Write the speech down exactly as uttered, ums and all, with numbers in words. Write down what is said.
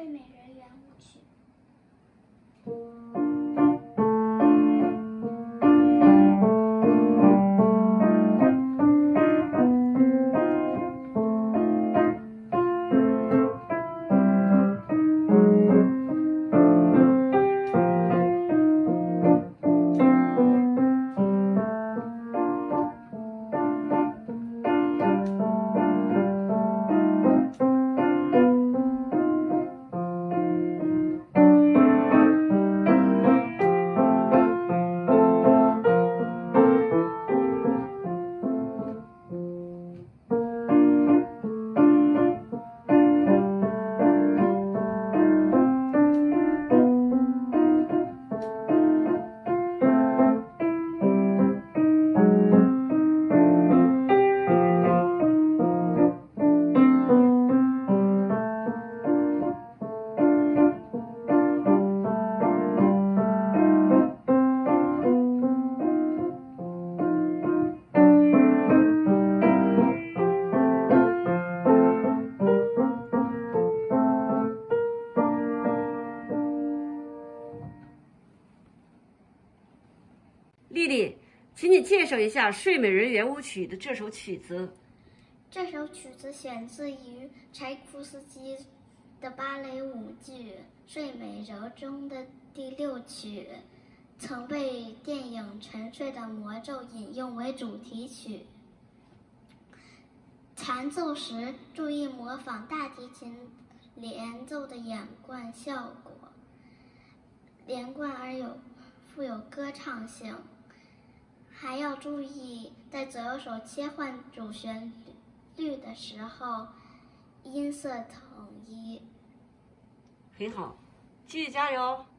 睡美人圆舞曲》。 丽丽，请你介绍一下《睡美人圆舞曲》的这首曲子。 这首曲子选自于柴可夫斯基的芭蕾舞剧《睡美人》中的第六曲，曾被电影《沉睡的魔咒》引用为主题曲。弹奏时注意模仿大提琴连奏的连贯效果，连贯而有富有歌唱性。还要注意，在左右手切换主旋律的时候，音色统一。 很好，继续加油。